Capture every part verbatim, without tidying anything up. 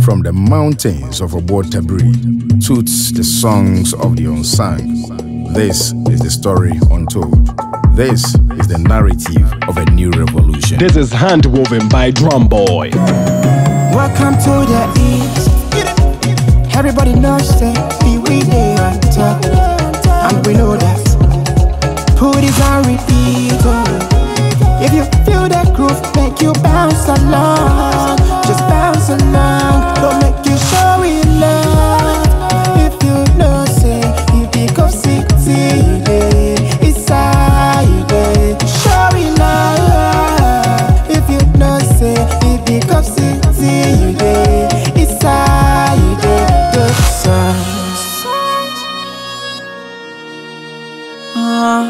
From the mountains of Dasebre toots the songs of the unsung. This is the story untold. This is the narrative of a new revolution. This is handwoven by Drum Boy. Welcome to the East. Everybody knows that we dey on top, and we know that. Put it on repeat. If you feel that groove, make you bounce along. Just bounce along. Don't make you show it love. If you know, say you be Kofcity We Dey. It's how you dey. Show it love. If you know, say you be Kofcity We Dey. It's how you dey. Dopesongz. Uh,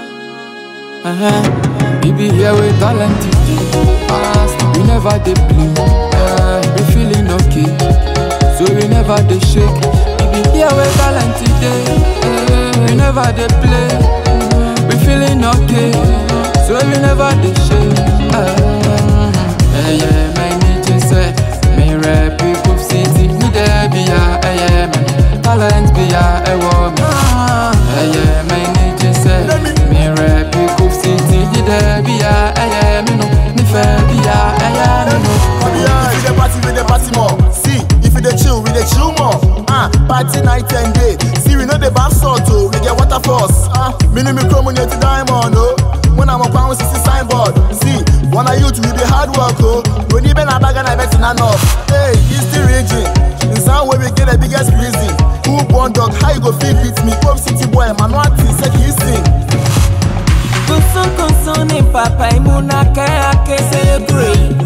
uh-huh. We be here with Talanku. We never dey play. Uh, we feeling okay, so we never dey shake. We be here with Talanku. Uh, we never dey play. We feeling okay, so we never dey shake. Uh, yeah, yeah, my nature say, me rap Kofcity We Dey be ya, yeah, man. Talent be ya, eh, woman. Yeah, yeah, my nature say, me rap Kofcity We Dey be ya, eh, me no. Me fair be ya, eh, me no. If you dey party, we dey party more. See, if you dey chill, we dey chill more. Ah, party night and day. See, we know the bath salt, oh, we get water force. Ah, minimum community to diamond, oh. When I'm up, we see signboard. See, when I youth, we dey hard work, oh. When you been a bag and I bet enough. Hey, it's the region. In some way, we get the biggest prison. Who born dog? How you go feel beat me? Kofcity boy, Emmanuel, say he sing. Kusun kusun ni papa imuna kaya ke celebrate.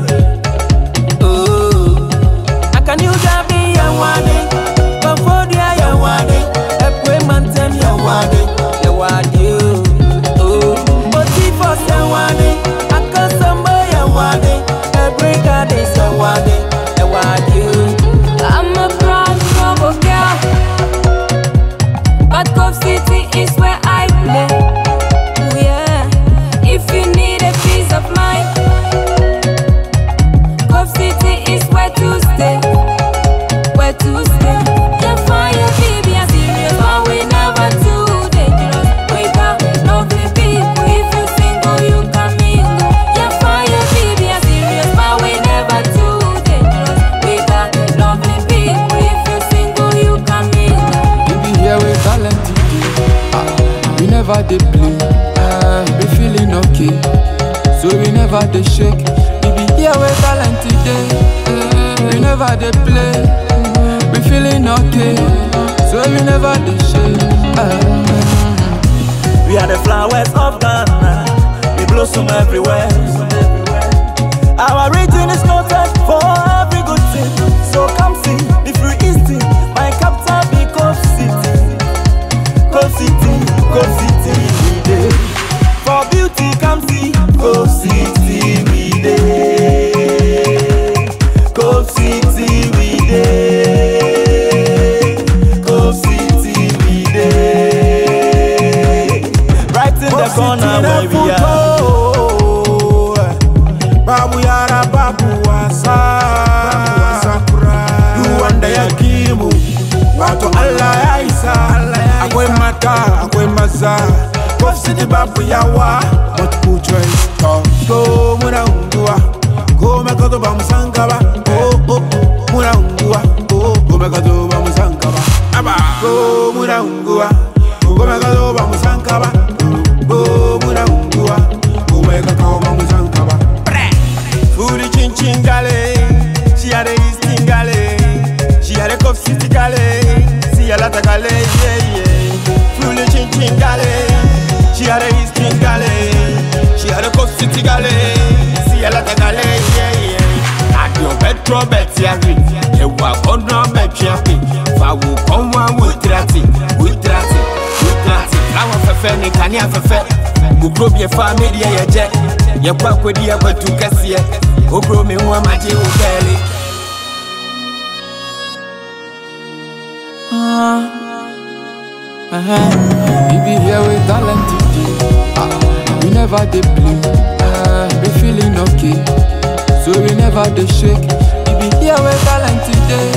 Oh, akani ujabi ya wane, konfodia ya wane, epwe mantem ya wane, ya wane. Oh, motivos ya wane, akosombo ya wane, everybody ya wane, ya wane. I'm a proud rebel girl, but Kofcity is where I play. If you need a peace of mind, Kofcity is where to stay, where to stay. Yeah, fire, baby, I'm serious, but we never too dangerous. We got lovely people, if you single, you can mingle. Yeah, fire, baby, I'm serious, but we never too dangerous. We got lovely people, if you single, you can mingle. We be here with Talanku. Ah, we never dey play. We feeling okay, so we never dey shake. We be here with Talanku today. Uh, we never dey play. We feeling okay, so we never dey shake. Uh, we are the flowers of Ghana. We blossom everywhere. Our region is noted for every good thing. So come see the free easting. My capital be Kofcity. Kofcity, Kofcity We Dey. For beauty, come see Kofcity We Dey. Kofcity We Dey. Kofcity We Dey. Right in the corner where we are. Babu yara babu wasa. Luanda ya kimu. Watu Allah ya isa. Akwe mata, akwe maza. Kofcity babu yawa, multiple choice. Go muna ungua, go mekato ba musangaba. Oh oh, muna ungua, go go mekato ba musangaba. Aba, go muna ungua, go mekato ba musangaba. Go muna ungua, go mekato ba musangaba. Furi chin chin gale, she had a easting gale, she had a Kofcity gale, see a lot of gale, yeah yeah. Furi chin chin gale. She had a easting gale, she had a Kofcity gale, see a lot of gale, yeah, yeah. At your petro bet, Yari, you walk on no bet, Yapi. Fawu, come on with Rati, with Rati, with Rati. Flower for Fanny, can you have a fair? Who grow your family, yeah, jet. You walk with the other two Cassia, who grow me one magic belly. Uh, uh-huh. We be here with Talanku. Uh, we never dey play. Uh, we feeling okay, so we never dey shake. We be here with Talanku today.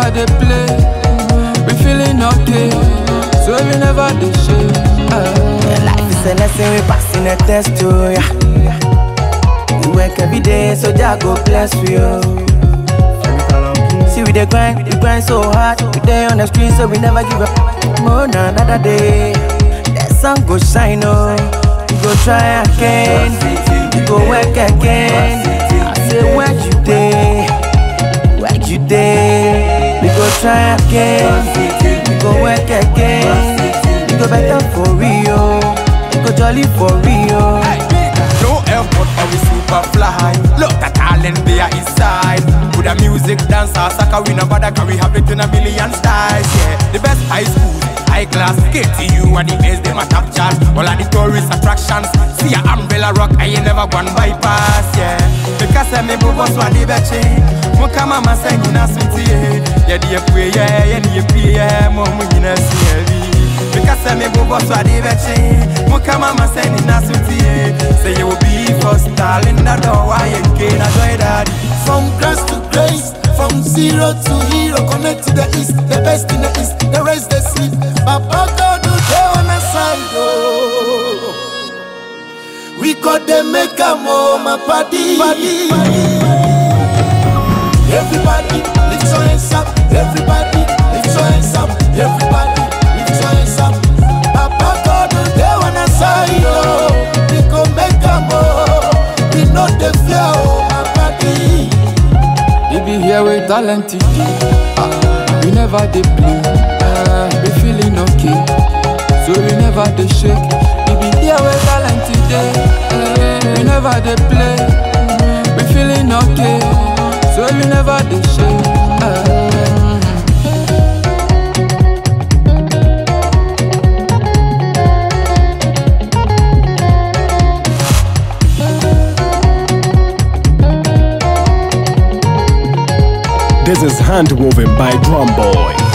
never they play. We feeling okay, so we never they shame. Uh. Life is a lesson we passing a test to ya. We work every day, so Jah go bless you. See we dey grind, we grind so hard. We dey on the street, so we never give up. More than another day, that sun go shine oh. We go try again, we go work again. I say where you dey, where you dey. We go try again, we go work again. We go better for real, we go jolly for real. No airport or we super fly. Look the talent there inside. With a music, dance, or soccer, we no bother, can we have it in a million styles, yeah. The best high school, high class, K T U and the best, them a top chart. All of the tourist attractions, see a umbrella rock, I ain't never gone bypass, yeah. Because I me bobo swa di beche, mo kama masenyi na sweetie, yeah di epwe, yeah, yeah di epwe, yeah, mo mwenye na siyevi. Because I me bobo swa di beche, mo kama masenyi na sweetie, say you will be first star in the door, why you can't enjoy that. From grass to grace, from zero to hero, connect to the east, the best in the east, the rest they sleep. Papa God do they on the side, oh. We got them make a more, my party. Everybody, lift your hands up. Everybody, lift your hands up. Everybody, lift your hands up. Papa God do they on the side, oh. We go make a more. We know the fear, oh, my party. We be here with talented, uh, we never they play, uh, we feeling okay, so we never they shake. We be here with talented, uh, we never they play, we feeling okay, so we never they shake. Uh. This is handwoven by Drum Boy.